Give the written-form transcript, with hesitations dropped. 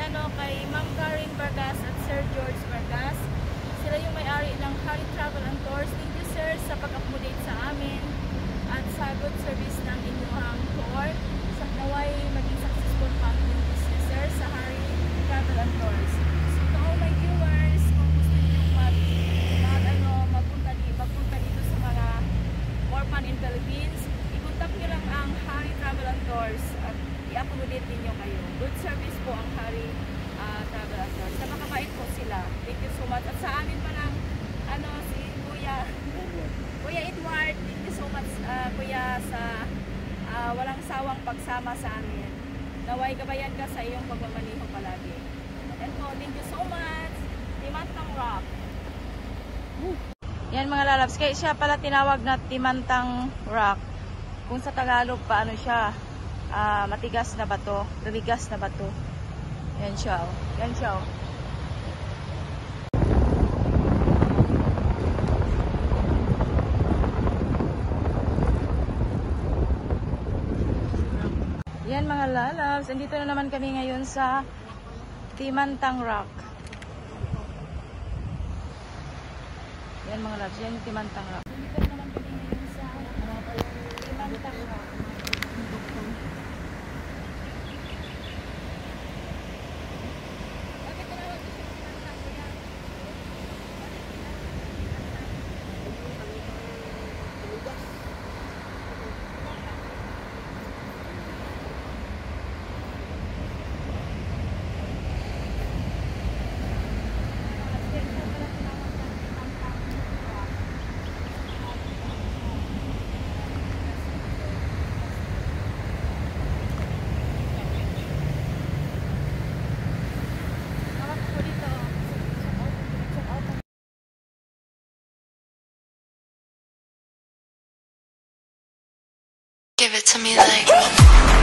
kay Ma'am Karen Vargas at Sir George Vargas. Sila yung may-ari ng Hari Travel and Tours. Thank you sir sa pag-accommodate sa amin at sa good service ng inyong tour. Sa naway maging successful pa ang inyong business sir sa Hari Travel and Tours. So to all my viewers, kung gusto niyo mapunta dito sa mga more fun in Philippines, i-contact nyo lang ang Hari Travel and Tours at i-accommodate ninyo kayo. Good service po ang Hari Travel and Tours. Napakabait po sila. Thank you so much. At sa amin pa ng si Kuya Edward, thank you so much Kuya sa walang sawang pagsama sa amin. Naway gabayan ka sa iyong pagmamaniho palagi. And po, thank you so much. Timantang Rock. Yan mga lalabs. Kaya siya pala tinawag na Timantang Rock. Kung sa Tagalog pa ano siya, matigas na bato, lumigas na bato. Yan siya. Yan siya. Yan mga lalabs, andito na naman kami ngayon sa Timantang Rock. Yan mga lalabs, yan yung Timantang Rock. Andito na naman kami ngayon sa Timantang Rock. Give it to me like